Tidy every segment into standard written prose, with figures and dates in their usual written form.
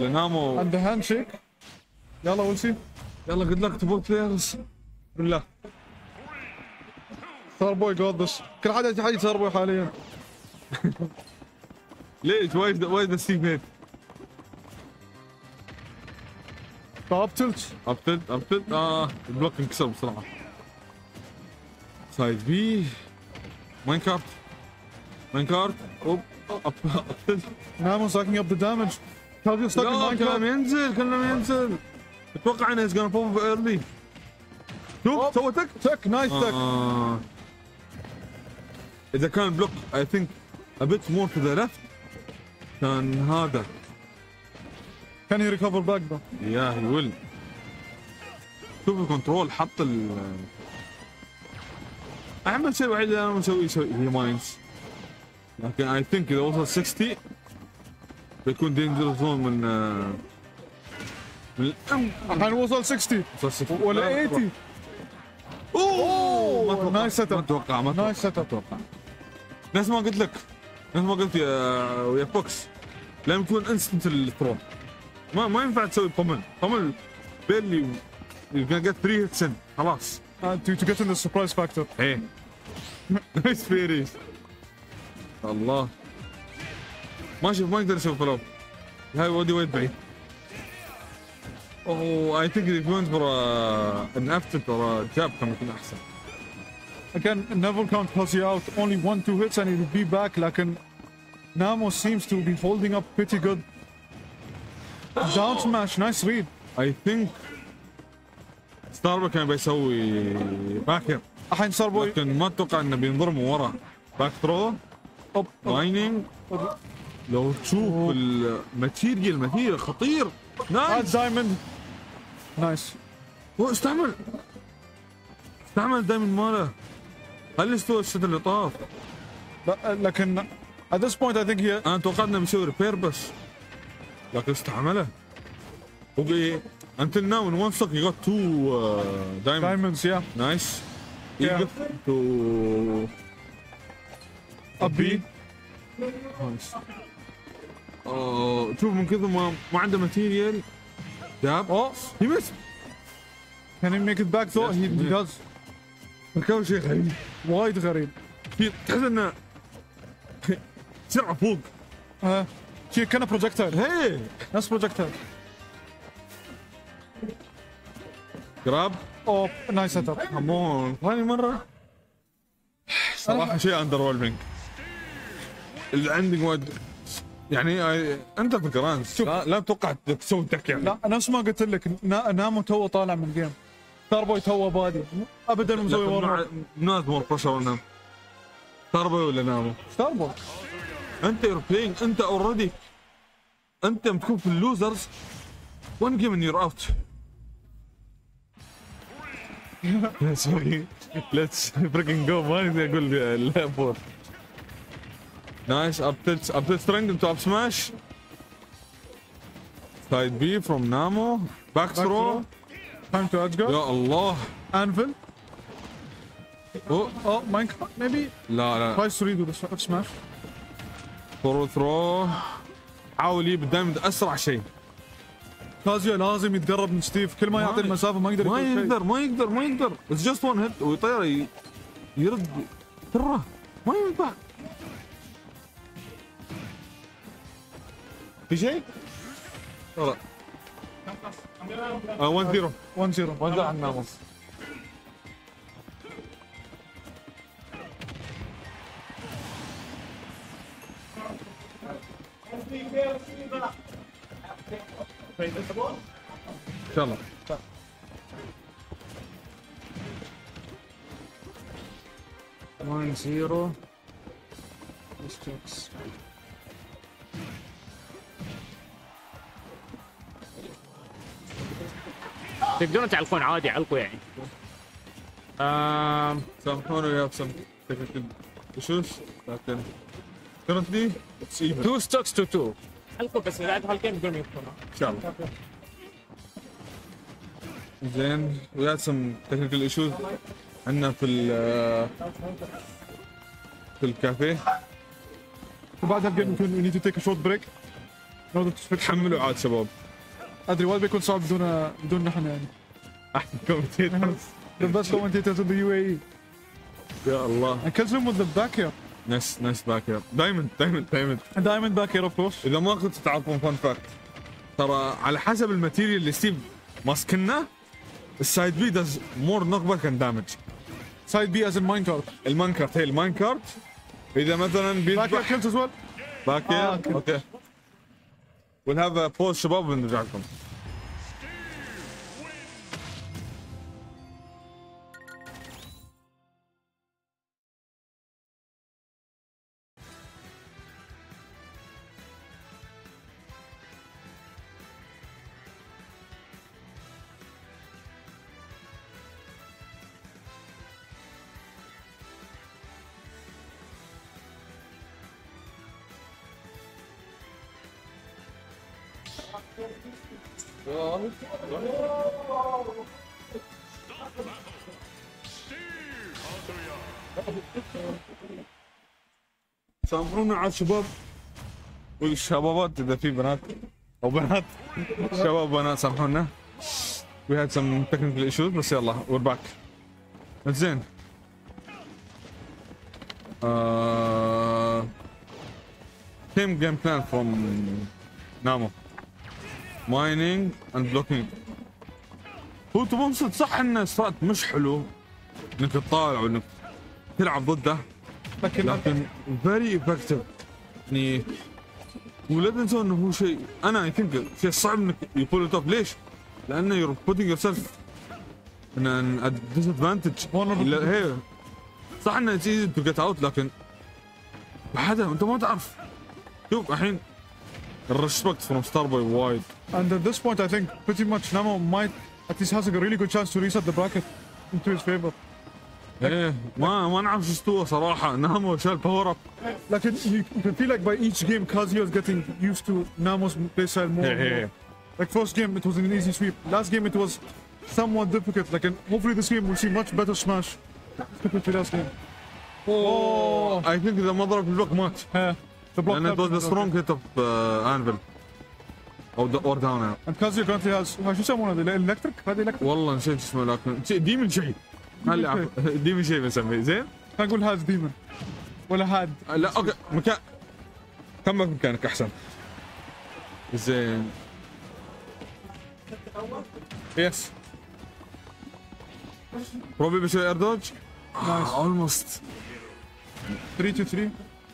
نامو عنده هاند شيك. يلا ويل سي. يلا جود لك تو بوث بلايرز بالله. ستار بوي جوت ذس. كل حد يحيي ستار بوي حاليا. ليش وايد ذا ستيف هيد اب تلت. ابتلت البلوك انكسر بسرعه. سايد بي ماينكارت اوب ابتلت. نامو ساكينج اب ذا دامج. كازيو ستاك ان لا ماينكارت. كلنا ينزل. اتوقع انه از جونا بوب ايرلي. شوف سوى تك نايس تك. اذا كان بلوك اي ثينك a bit more to the left كان هذا. كان هي ريكفر باك ذا. يا هي ويل. شوف الكنترول حط اهم شيء الوحيد اللي انا مسويه هي ماينز. لكن اي ثينك اذا وصل 60 بيكون دينجر زون من الحين وصل 60 ولا 80. اوه نايس سيت اب. ما اتوقع نايس سيت اب. نفس ما قلت لك يا فوكس لما يكون انستنت الثرو ما ينفع تسوي طمل بيلي you're gonna get 3 hits in خلاص. to get in the surprise factor. ايه نايس فيريز. الله ما يقدر يسوي فلو. هاي ودي وايد بعيد. اوه اي ثينك if you went for an after or a jab كان يكون احسن. Again, Neville can't pass you out. Only 1-2 hits and he'll be back. لكن Namo seems to be holding up pretty good. Down smash, nice read. I think ستاربو كان بيسوي باكر. الحين صار بوي. لكن ما اتوقع انه بينضرب من ورا. باك ثرو مايننج. لو تشوف الماتيريال خطير. نايس دايموند. نايس. هو استعمل الدايموند ماله. هل استوى الشوط اللي طاف؟ لكن at this point I think انا توقعت انه بيسوي ريبير بس لكن استعمله. اوكي until now in one stock you got 2 diamonds. Yeah. Nice. Yeah. Eagle to up B. Nice. شوف من كثر ما عنده ماتيريال جاب. he missed. Can he make it back though? He does. ركب شيء غريب وايد غريب. تحس انه سرعة فوق. شيء كان بروجكتايل. هي نفس بروجكتايل. جراب. اوه نايس سيت اب. كمون ثاني مرة. صراحة شيء اندر ويلمينج. اللي عندك وايد يعني انت في جرانز لا تتوقع تسوي تك يعني. لا نفس ما قلت لك نامو تو طالع من الجيم. ستاربوي تو بادي ابدا مسوي ورا. ناس مور بريشر نام. ستاربوي ولا نامو؟ ستاربوي. انت يور بلاينج انت اوريدي انت بتكون في اللوزرز 1 جيم and you're out. سوري ليتس فريكنج جو ما نقدر اقول لا فور. نايس اب سترينج انتو اب سماش. سايد بي فروم نامو باك ثرو. تايم تو ادجر. يا الله انفل. اوه ماينكرافت ميبي. لا ترايز تو ريدو ذا سماش. فورورد ثرو. حاول يجيب دايموند اسرع شيء. كازيو لازم يتقرب من ستيف. كل ما يعطي المسافه ما يقدر ما يقدر اتس جاست 1 هيت ويطير يرد ترى ما ينفع. في شيء؟ لا 1-0 1-0 عن ناموس. ان شاء الله. One zero. Mistakes. تقدرون تعلقون عادي علقوا يعني. سامحونا we have some technical issues لكن currently it's even. 2 stocks to 2. علقوا بس بعد هالجيم يقدرون يدخلون. ان شاء الله. زين we had some technical issues عندنا في الكافيه. وبعد هالجيم يمكن we need to take a short break. in order to fix. تحملوا عاد شباب. ادري وايد بيكون صعب بدون نحن يعني. احسن كومنتيترز. The best commentators in the UAE. يا الله. And kills him with the back here. نايس باك يا دايموند. And diamond back here of course. اذا ما كنتوا تعرفون فان فاكت، ترى على حسب الماتيريال اللي ستيف ماسكنه السايد بي داز مور نوكباك كان دامج. Side B as in minecart. الماينكارت هي الماينكارت اذا مثلا Back here بيذبح kills as well. باك okay. اوكي. we'll have a pause شباب ونرجع لكم. سامحونا على الشباب والشبابات اذا في بنات او بنات شباب بنات سامحونا. we had some technical issues بس يلا we're back. زين same game plan from نامو mining and blocking. هو تبون صدق صح ان سترات مش حلو انك تطالع وانك تلعب ضده، لكن very effective يعني. ولا تنسوا انه هو شيء انا اي ثينك شيء صعب انك يبول توب. ليش؟ لانه يور بوتينج يور سيلف ان ديس ادفانتج. هي صح انه اتس ايزي تو جيت اوت، لكن بعدها انت ما تعرف. شوف الحين الريسبكت فروم ستار بوي وايد. And at this point I think pretty much Namo might at least has a really good chance to reset the bracket into his favor. ايه ما نعرف شو استوى صراحه. نامو شال باور اب. لكن you can feel like by each game Kazuya is getting used to Namo's playstyle more and more. Like first game it was an easy sweep. Last game it was somewhat difficult. Like hopefully this game we'll see much better smash compared to last game. Oh, I think اذا ما ضرب البلوك مات. The block. And it was the strong hit of Anvil. or down now. And Kazuya currently has شو يسمونه الالكتريك؟ هذا الكتريك؟ والله نسيت اسمه لكن ديمن شيء. هلا ديمن شيء بنسميه زين؟ خلينا نقول هاد ديمن ولا هاد. لا اوكي مكان كمل مكانك احسن. زين. يس. بروبي بيسوي اير دوج. نايس. اولموست 3 to 3.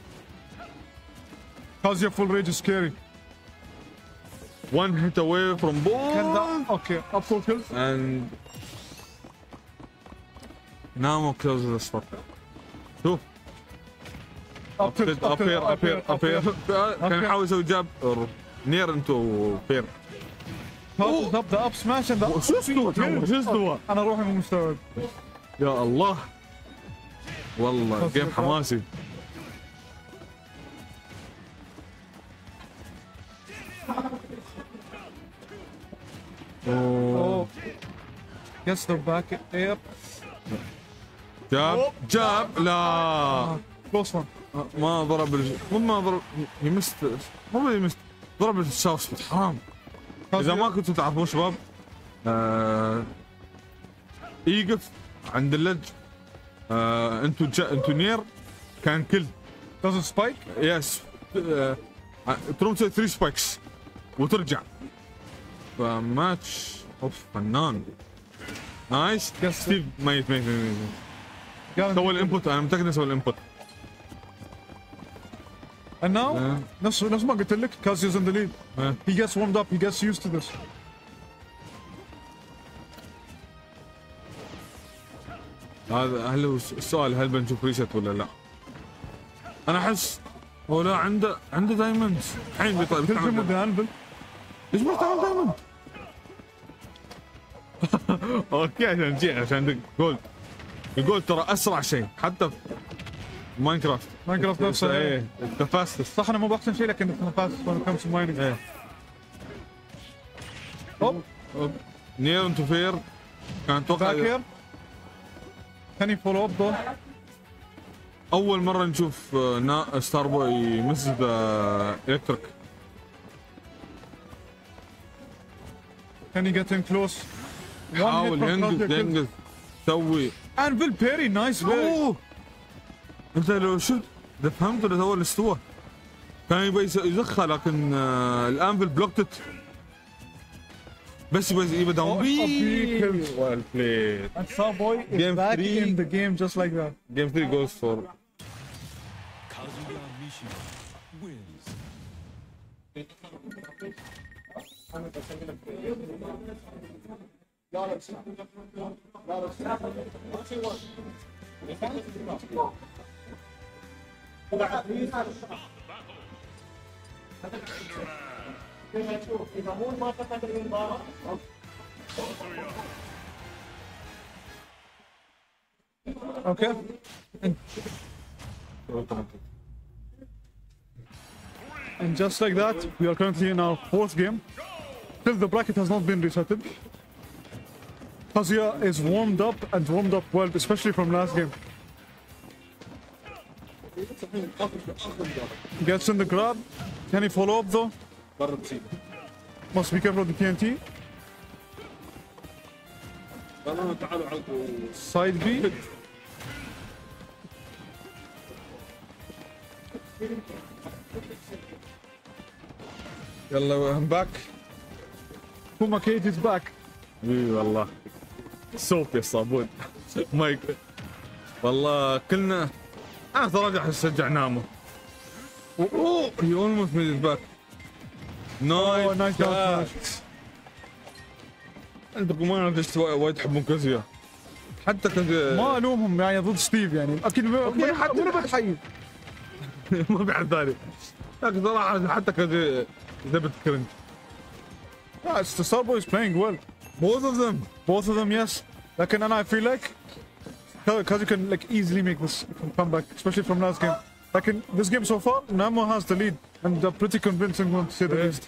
Kazuya full rage is scary. one hit away from Can ball. that okay up to kills. And Namo kills the spot. شوف Up tilt, up here. كان يحاول يسوي جاب near into fair. Up the up smash and the شو استوى؟ انا روحي مو مستوعب. يا الله والله جيم حماسي. Oh. Gets the back air. جاب لا Close one. ما ضرب ما ضرب يمست مو يمست ضرب الشاوس حرام. اذا ما كنتوا تعرفون شباب يقف عند اللج انتو نير كان كل Does it spike? يس تروم تسوي 3 سبايكس وترجع. فماتش اوف فنان. نايس. ستيف ميت سوى الانبوت. انا متاكد انه سوى الانبوت. And now نفس ما قلت لك Kazuya's in the lead. He gets warmed up, he gets used to this. هل هو السؤال هل بنشوف ريست ولا لا؟ انا احس هو لا عنده دايموندز الحين بيطلع تلزم الانفل. ليش ما تعمل دايموند؟ اوكي عشان عندك جولد. الجولد ترى اسرع شيء حتى في ماينكرافت نفسه. ايه ذا فاستست. صح انا مو باحسن شيء لكن فاست when it comes to mining. ايه اوب نير انتو فير كان باك اتوقع هير. Can he follow up though? اول مره نشوف ستار بوي يمس الكتريك. Can he get in close? حاول ينقذ سوي انفل بيري نايس بيري. اوه انت لو شفت اذا فهمت ولا هو الاستوى كان يبي يزخها لكن الانفل بلوكت بس يبي داون بي. ويل بلايد. And Starboy is Game back 3. in the game just like that. جيم 3 goes for Kazuya Mishima wins. Okay. And just like that, we are currently in our fourth game. Still, the bracket has not been resetted. Kazuya is warmed up and warmed up well, especially from last game. Gets in the grab. Can he follow up though? Must be careful of the TNT. Side B. يلا I'm back. Puma Kate is back. اي والله سوف يا صابون مايك والله كلنا انا صراحه اشجع نامو. اوه هي اولموست ميد باك. Oh, nice down smash. انتم ما اعرف ليش وايد تحبون كازويا حتى كازويا ما الومهم يعني ضد ستيف يعني اكيد حتى- منو بتحيي. ما في حد ثاني لكن صراحه حتى كازويا زبد كرنج. Yeah, it's the Starboy is playing well. both of them. Both of them, yes. Like, and I feel like Kazu can like easily make this comeback, especially from last game. Like in this game so far, Namo has the lead, and a pretty convincing one to say the least.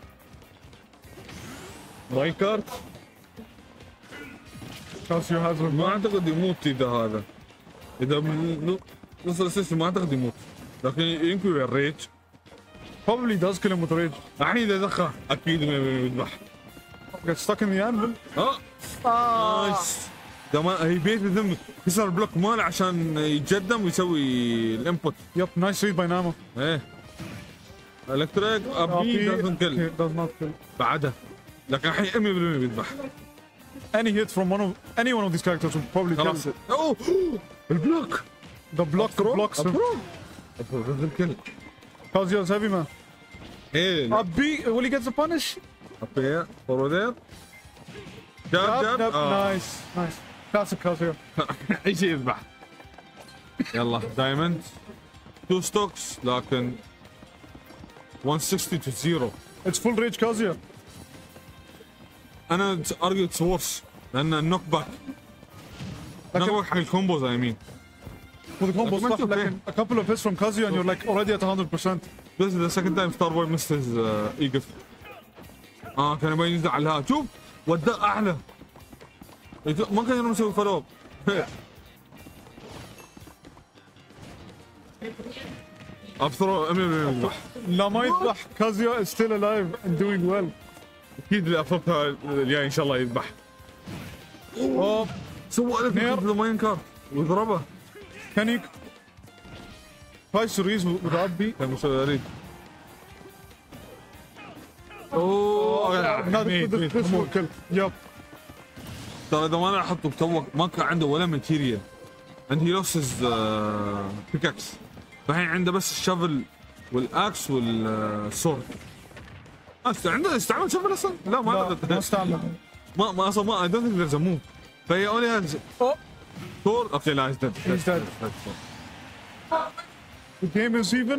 ماينكارت Kazu has one. ما اعتقد يموت اذا هذا اذا من نص السيستم ما اعتقد يموت لكن يمكن يريج. Probably does kill him with rage. الحين اذا زخه اكيد يذبح. Gets stuck in the anvil. نايس ده ما هي بيت ذم كسر البلوك ماله عشان يتقدم ويسوي الانبوت. Yep, nice read by Namo. ايه الكتريك ابي دازنت كل Okay, does not kill. بعدها لكن الحين 100% بيذبح. Any hit from any one of these characters will probably kill. خلاص اوه البلوك The block blocks him. دازنت كل. Kazuya's heavy man. ايه B, will he get the punish? ابي فورورد جاب Yep, جاب nice, nice. Classic Kazuya. اي شيء يذبح. يلا دايموند 2 ستوكس لكن 160 to 0. It's full rage Kazuya. انا ارجو اتس ورس لان النوك باك نوك باك حق الكومبوز اي مين With the combo Like, stuff, okay. like a couple of hits from Kazuya and you're like already at 100%. This is the second time Starboy missed his ايجف. كان يبغى ينزل على الها شوف وداه اعلى ما كان يقدر يسوي فولو ابصر 100% يذبح. لا ما يذبح. Kazuya is still alive and doing well. اكيد اللي افرقها الجاي ان شاء الله يذبح. Oh, سوى نير. الف ماين كارت وضربه can he tries to reach with Abby? كان مسوي ريد. اوه Another this will kill. Yup. ترى اذا ما انا احطه تو ما كان عنده ولا ماتيريال and he lost his pickaxe فالحين عنده بس الشافل والاكس والسورد. عنده استعمل شافل اصلا؟ لا ما لا اعتقد ما استعمل. ما اصلا ما I don't think there's a move فهي only has Oh, sword. اوكي لا he's dead. He's dead. the game is even.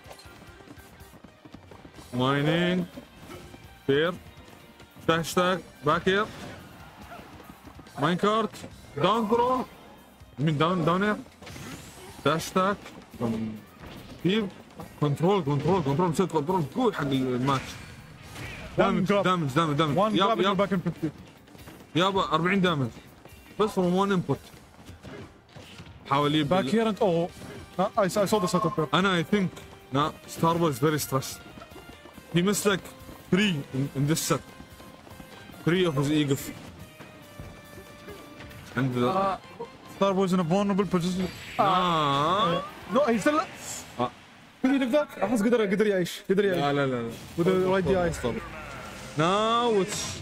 Mining here hashtag back here minecart down throw down here hashtag here control مسوي كنترول قوي حق الماتش. دامج grab. دامج One grab and you're يابا back in 50. يابا 40 دامج بس from one input. حاول Back يبقى here and oh, I saw the setup here. انا I think no Starboy is very stressed. He missed like 3 in this set. 3 of his eagles. عنده Star Boy's in a vulnerable position. No, he's still. Can you live that? أحس قدر يعيش. لا لا لا. With the right DI. Now it's.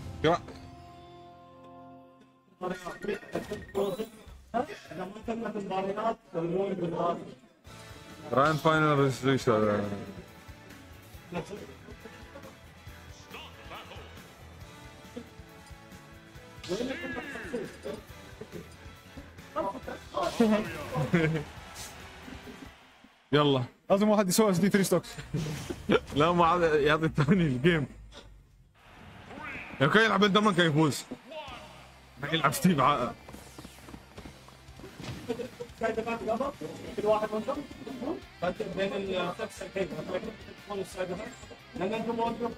Grand final resolution. يلا لازم واحد يسوي SD 3 ستوكس. لا ما عاد يعطي الثاني الجيم. لو كان يلعب اندرمان كان يفوز. ما يلعب ستيف عاقة. كل واحد منكم بين الخمسه الحين تكون السايد لان انتم موقف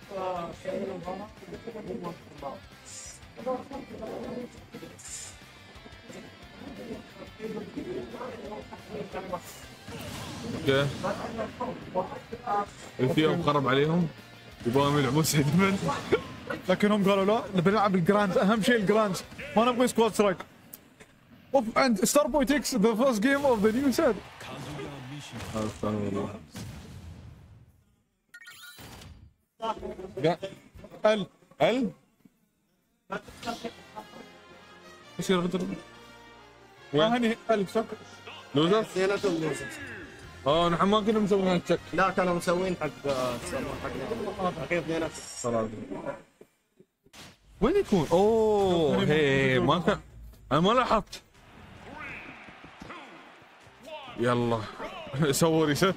اوكي. الفيهم خرب عليهم يبغون يلعبون سيدمنت. لكنهم قالوا لا نبي نلعب الجراند، اهم شيء الجراند، ما نبغى سكواد سترايك. اوف اند ستار بوي تيكس ذا فيرست جيم اوف ذا نيو سيت. ال ايش يرغد هني صح؟ لوزر؟ اثنيناتهم لوزرز. نحن ما كنا مسويين تشيك. لا كانوا مسوين حق السيرفر حقنا. الحين اثنيناتهم. وين يكون؟ اوه هي ما كان انا ما لاحظت. يلا سووا ريست.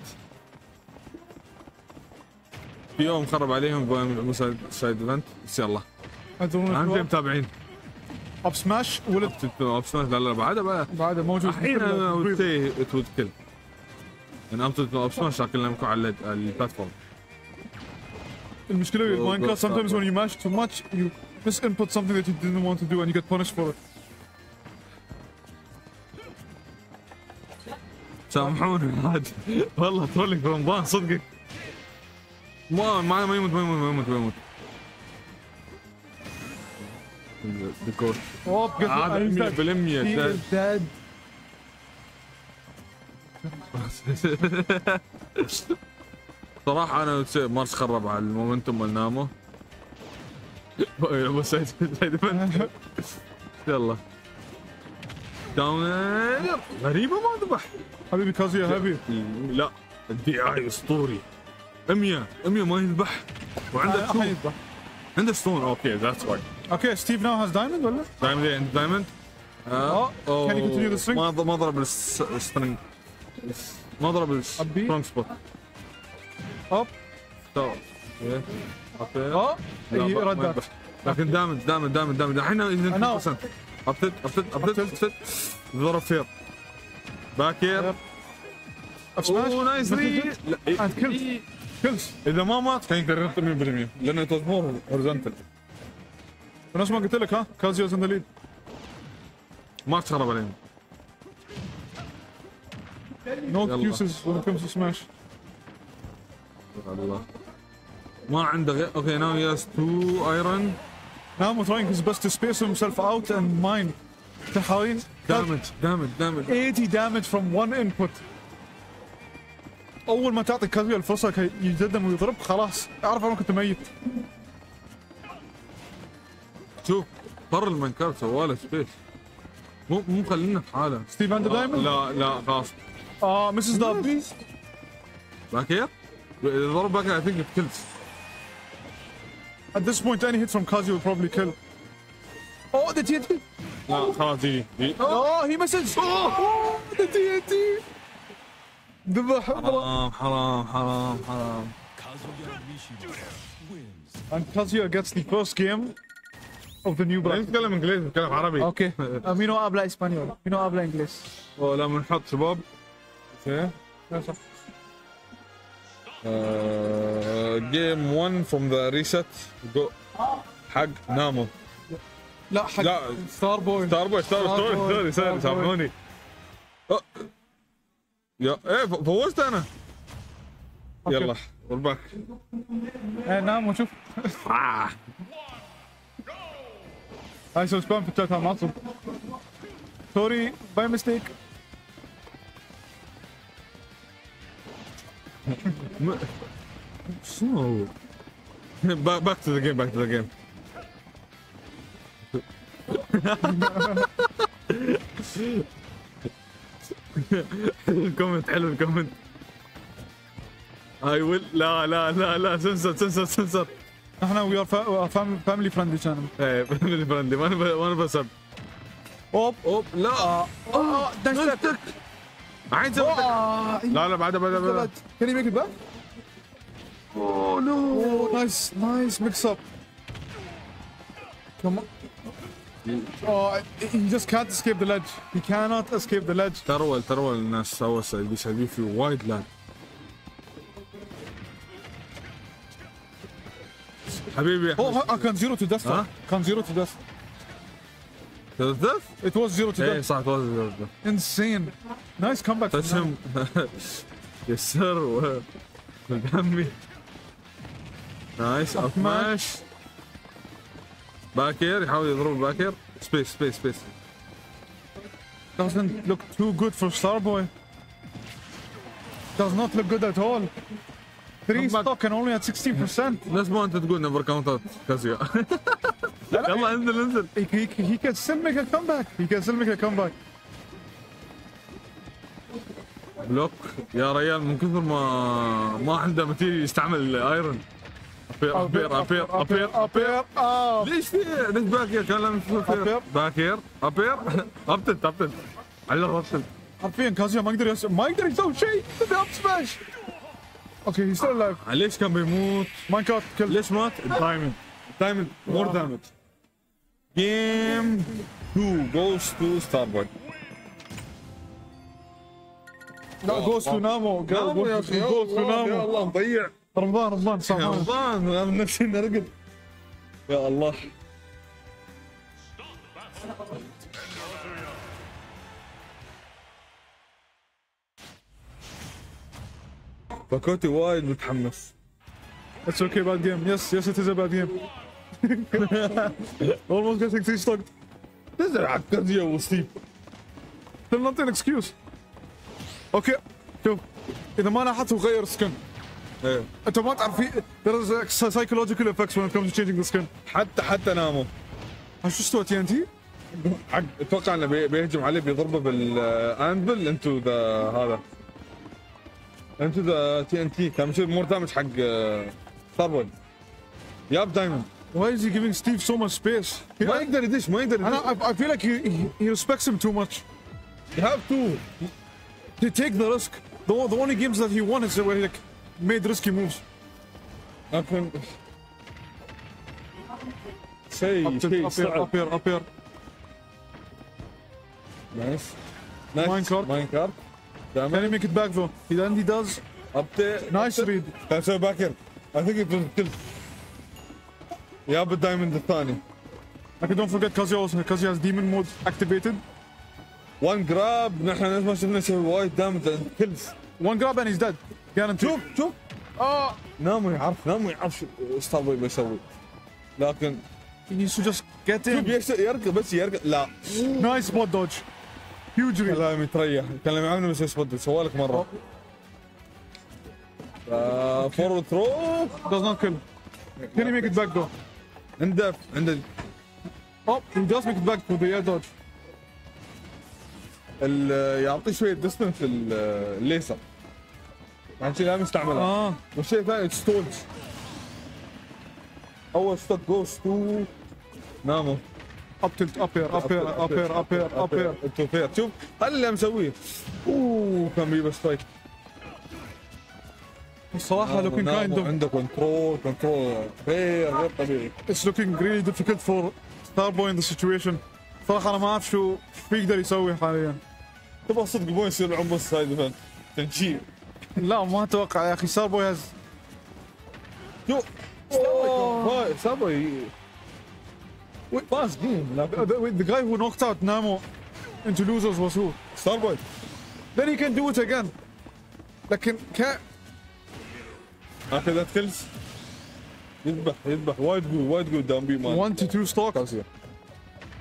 في يوم خرب عليهم يلعبون سايد ايفنت بس يلا اهم شيء متابعين. اب سماش ولد اب سماش لا بعد موجود الحين انا ودي ات كل انا اب سماش لكن لما على البلاتفورم. المشكلة with Minecraft sometimes when you mash too much you misinput something that you didn't want to do and you get punished for it. سامحوني عاد والله ترولينج في رمضان صدقك. ما يموت ديكور هذا 100% dead. صراحة أنا مارس خرب على المومنتوم مال نامو. بس يلا داون غريبة ما ذبح حبيبي كازيا هابي. لا الدي اي اسطوري 100 ما يذبح وعنده الحين يذبح. عنده ستون. اوكي ذاتس واي. اوكي ستيف ناو هاز دايموند ولا؟ دايموند can you continue the string؟ ما ضرب السترينج ما ضرب السترونج سبوت. اب اوكي ردت. لكن دامج الحين اذا 2% ابتت ضرب فير باكير اب سماش نايس اند كيلز. اذا ما مات كان يقدر ينط 100% لانه تصمير هورزنتال. ونفس ما قلت لك ها كازيوز ان ذا ليد. ما تخرب عليهم. No excuses when it comes to smash. الله ما عنده غير اوكي now he has 2 iron. Now trying his best to space himself out and mine. تحاول damage 80 damage from one input. اول ما تعطي كازيو الفرصه كي يجدم ويضرب خلاص اعرف انا كنت ميت. شوف طر الماينكرافت سواله سبيس مو مخلينا في حاله. ستيف عنده دايموند؟ لا خلاص. مسز دابي باكير اذا ضرب باكير I think it kills. At this point any hit from Kazi will probably kill. Oh the TNT. لا خلاص جي Oh he misses. Oh the TNT. ذبح. حرام. Kazuya Mishima wins. And Kazuya gets the first game of the new bracket. نتكلم انجليزي نتكلم عربي. اوكي مين هو habla español؟ مين هو habla inglés؟ لما نحط شباب اوكي صح. جيم 1 from the reset جو حق نامو. لا حق لا ستار بوي. سوري سامحوني. يا ايه فوزت انا. يلا والباك. نام وشوف. هاي سو سبام في الشات معصب. سوري باي ميستيك. شنو؟ باك تو ذا جيم باك تو ذا جيم. الكومنت حلو الكومنت. اي ويل لا سنسر. احنا وي ار فاميلي فريندلي شانل. ايه فاميلي فريندلي وانا بسب. اوب لا دشتك. عين سويت. لا بعدها. Can you make it back? Oh no! Oh, nice mix up. Come on. Oh, he just can't escape the ledge. He cannot escape the ledge. ترول الناس سووا بيسوي في وايد لان. حبيبي Oh, كان 0 to death. كان 0 to death. It was 0 to ايه death. صح it was 0 to death. Insane. Nice comeback. تسم يسر ودمي. نايس اب ماش. باكر يحاول يضرب باكر. سبيس. Doesn't look too good for Starboy. Does not look good at all. 3 stock and only at 16%. ناس ما انت تقول نفر كاونتات كازيا. يلا انزل. He can still make a comeback. بلوك يا ريال من كثر ما عنده ماتيريال يستعمل ايرون. ابير. ليش باكير كان لازم باكير ابير ابتل على الرتل. حرفيا كازيا ما يقدر يسوي شيء. اب سماش. اوكي هي ستيل لايف. ليش كان بيموت؟ ماينكارت كل. ليش مات؟ دايموند مور دامج. جيم 2 goes to Starboy. لا جوست تو نامو. يا اخي يا الله مضيع. رمضان صح. رمضان انا من نفسي نرقد. يا الله. باكوتي وايد متحمس. It's okay bad game. Yes it is a bad game. Almost getting 3 stock. نزل على كازيا وستيف. Still not an excuse. اوكي شوف اذا ما لاحظت وغير سكن. ايه انت ما تعرف there is psychological effects when it comes to changing the skin. حتى نامو. شو استوى تي ان تي؟ حق اتوقع انه بيهجم عليه بيضربه بالانبل انتو ذا هذا. انتو ذا تي ان تي كان بيصير مور دامج حق ستاربوي. ياب دايموند. Why is he giving Steve so much space? ما يقدر يدش. I feel like he respects him too much. You have to. They take the risk. The only games that he won is where he like made risky moves. لكن شيء صعب. up here. نايس. Minecart. Can he make it back though? He does. Nice read. كان سوي باكر. I think it was kill. ياب الدايموند الثاني. Okay, don't forget Kazuya has demon mode activated. وان جراب نحن ما شفنا شيء وايد دامج كيلز. One grab and he's dead. Guaranteed. شوف نامو يعرف ستاربوي بيسوي. لكن He needs to just get in. يركض بس لا. Nice spot dodge. Huge read. كلام يتريح. كلام يعاون بس سبوت سوى لك مره. فورورد ثرو. Does not kill. Can he make it back though? عنده Oh, he does make it back for the air dodge. يعطي شويه ديستنس الليسر. عشان كذا لازم يستعملها. والشيء الثاني ستولز. اول ستوك جوز تو نامو. up here. انتو فير. شوف هذا اللي مسويه. كان بيبقى سترايك. الصراحة looking kind of. عنده كنترول غير طبيعي. It's looking really difficult for Starboy in the situation. صراحة أنا ما أعرف شو بيقدر يسوي حاليا. تبغى صدق مو يصير العمر سايد ايفنت تنشيل. لا ما أتوقع يا أخي. Starboy has. Starboy fast game. The guy who knocked out Namo into losers was who? Starboy. Then he can do it again. لكن اخي ذات كيلز. يذبح وايد قوي دام بي مان. 1 to 2 stock.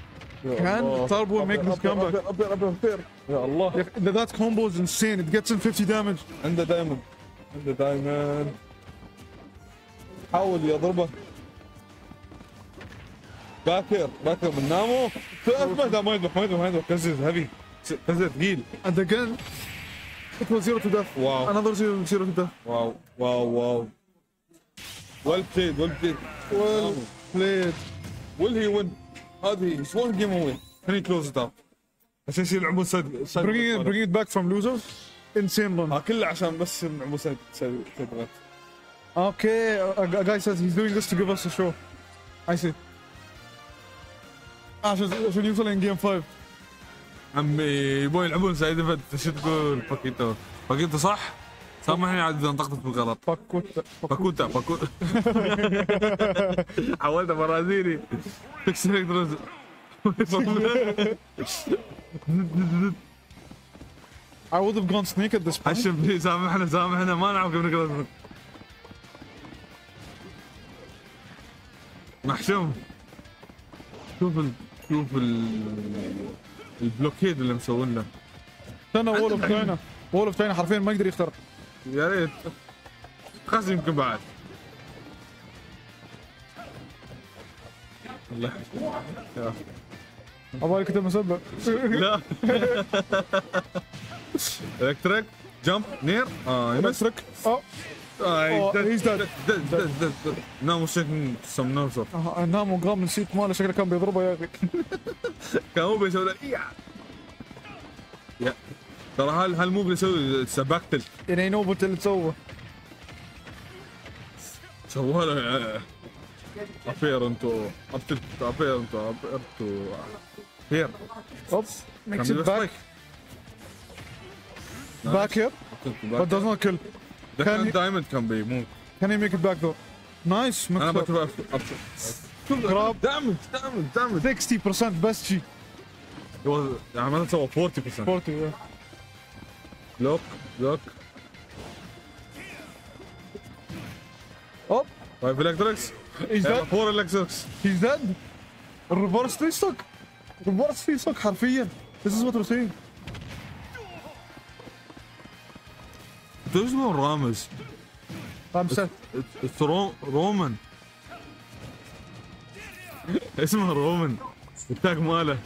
Can Starboy make this comeback? ابير يا الله. That combo is insane. It gets him 50 damage. عنده دايموند حاول يضربه. باكر من نامو. ما يذبح كزز هيفي كزز ثقيل. And again, it was 0 to death. Wow. Another 0 to death. واو well played Well played. will he win هذه it's one game away can he close it out عشان يصير يلعبون سايد Bringing it back from losers. Insane run. كله عشان بس يلعبون سايد غلط. Okay, a guy says he's doing this to give us a show. I see. عشان يوصل in game 5. عمي يبون يلعبون سايد ايفنت شو تقول باكيتو صح؟ سامحني عاد اذا نطقت بالغلط. باكوتا حولته برازيلي تكسر يقدر I would have gone snake at this point. حشم سامحنا ما نعرف كيف نقدر. محشوم شوف البلوكيد اللي مسوين له. استنى وول اوف تشاينا حرفيا ما يقدر يخترق. يا ريت خاص يمكن بعد. الله يحفظك. ابغى كتب مسبب. لا الكتريك جمب نير الكتريك. he's dead. نامو شكل سم صوت. نامو قام من السيت ماله شكله كان بيضربه يا اخي. كان هو بيسوي له يا ترى هل مو بيسوي سباك تلت. يعني نوبة اللي تسوه. سوى له ابيرنتو هير. Oops. Makes it back. Back here. But does not kill. كان دايموند كان بيموت. Can he make it back though? Nice. انا بكتب grab. دامج 60% best G. عملت سوى 40%. 40 yeah. لوك Up. طيب الكتريكس. He's dead. 4 الكتريكس. He's dead. الريفرس 3 ستوك. ريفرس 3 ستوك حرفيا. This is what we're saying. ايش اسمه رامز؟ I'm set. رومان اسمه رومان التاج ماله.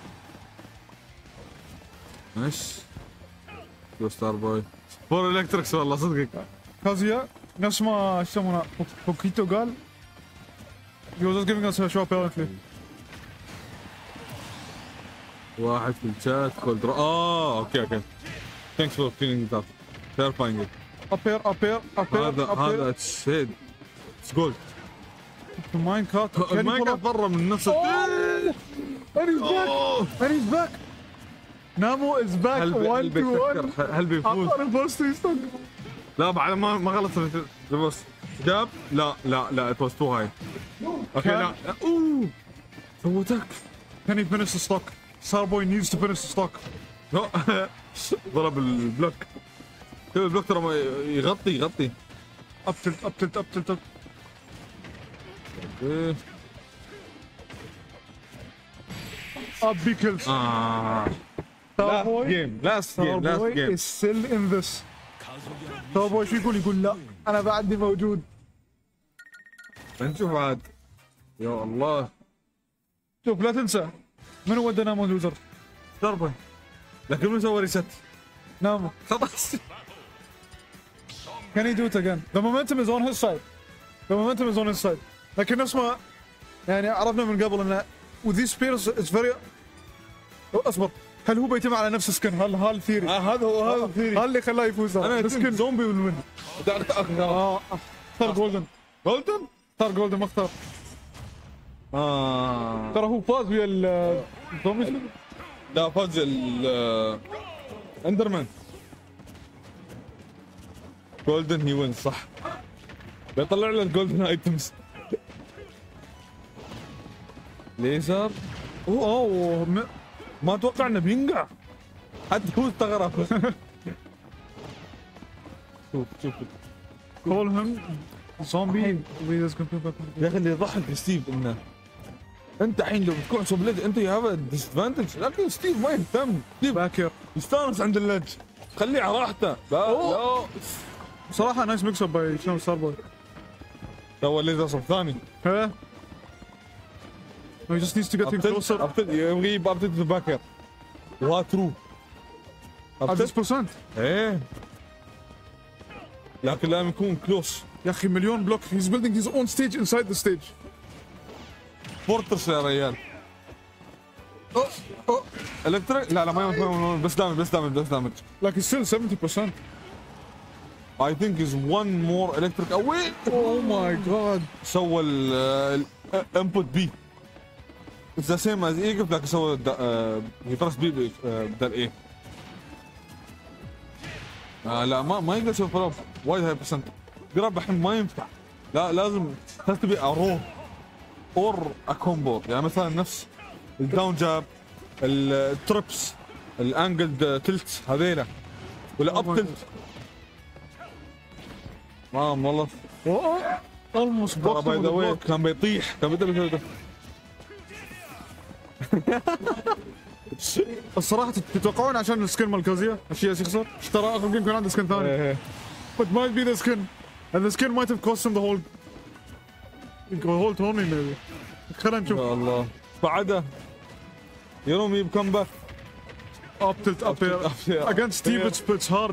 نايس جو ستار بوي 4 الكتريكس والله صدقك. كازيا نفس ما يسمونه بوكيتو قال. He was just giving us a show apparently. واحد في الشات كولد اوكي ثانكس فور كلينج ذات كلارفاينج. Up here. هذا شيد اتس جولد. الماين كات. الماين كات برا من نفس And he's back. نامو is back 1 to 1. هل بيفوز؟ ريفرس 3 ستوك. لا بعد ما غلط ريفرس جاب. لا it was too high. اوكي لا فوتك. Can he finish the stock? Starboy needs to finish the stock. ضرب البلوك. شوف البلوك ترى يغطي. Up tilt. ايه Up B kills. Starboy last game is still in this. Starboy شو يقول لا انا بعدني موجود. نشوف عاد. يا الله شوف لا تنسى من ودى نامو لوزر. ضربه لكن من سوى ريست. نامو خلاص. Can he do it again? The momentum is on his side. لكن نفس ما يعني عرفنا من قبل انه with these spears it's very. اصبر هل هو بيتم على نفس السكن؟ هل الثيري؟ هذا الثيري. هل اللي خلاه يفوز؟ انا السكن زومبي والمن. اختار جولدن اختار جولدن ما اختار. ترى هو فاز ويا الزومبي. لا فاز اندرمان. جولدن هي وين صح. بيطلع له الجولدن ايتمز. ليزر. ما اتوقع انه بينقع. حتى هو استغرب. شوف call him zombie. يا اخي اللي يضحك ستيف انه انت الحين لو تكون سوبليت انت يو هاف ديسادفانتج، لكن ستيف ما يهتم، ستيف باك هير. يستانس عند اللج، خليه على راحته. لا صراحه نايس ميكس اب باي شلون ستار بوي. سوى الليزر صف ثاني. ها he just needs to get him closer يبغى يجيب ابتد ذا باك هير، وها ترو at this percent. ايه لكن لازم يكون كلوس. يا اخي مليون بلوك. he's building his own stage inside the stage. فورترس يا ريال. اوه الكتريك. لا ما يموت، بس دامج. like he's still 70%. I think is one more electric away. oh my god. سوى الانبوت بي. It's the same as ايجل لكن سوى يفرس بي بدل ايه. لا ما يقدر يسوي فلوب وايد هاي برسنت. قرب الحين ما ينفع. لا لازم تبي ارو اور اكومبو، يعني مثلا نفس الداون جاب، التربس، الانجلد تلت هذيلا، ولا اب تلت. والله almost ترى باي ذا واي كان بيطيح، كان بيطيح. الصراحه تتوقعون عشان السكن مال كازيا الشيء يخسر؟ ترى اخر جيم كان عنده سكن ثاني. but might be the skin and the skin might have cost him the whole tourney maybe. خلينا نشوف. يا الله بعده يرومي بكم باك up tilt up here against Steve. it's hard.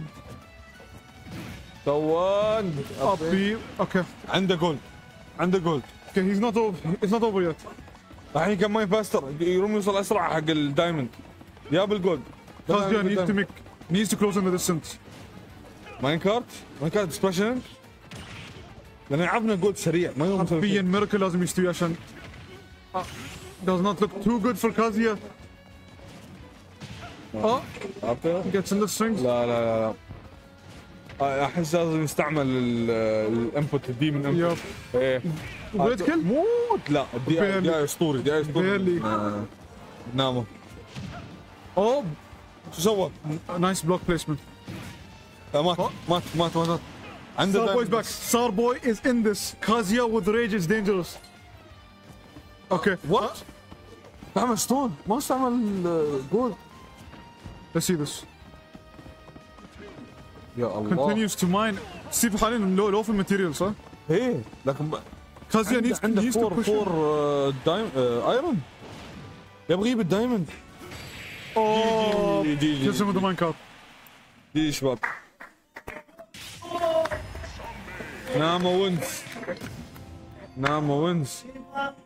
سوان up B. okay عنده جولد. okay it's not over yet. الحين كان ماي فاستر يروم يوصل اسرع حق الدايموند. جاب الجولد. Kazia needs to close in the distance. ماين كارت سبيشل لان يعرفنا جولد سريع ما يوم مسوي حرفيا ميراكل لازم يستوي عشان does not look too good for Kazia. gets in the strings. لا احس لازم يستعمل الانبوت دي من انبوت. ايه ريد كيل موت. لا دي اسطوري بيرلي. نامو. اوه شو سوى؟ نايس بلوك بليسمنت. مات عنده Starboy is back. Starboy is in this. Kazia with rage is dangerous. Okay. وات؟ استعمل ستون ما استعمل جولد. Let's see this. يا الله. Continues to mine. ستيف حاليا لو في الماتيريال صح؟ ايه لكن Kazia عنده needs to push. فور ايرون يبغى يجيب الدايموند. Oh, جي kills him with the minecart. دي شباب. نامو وينز.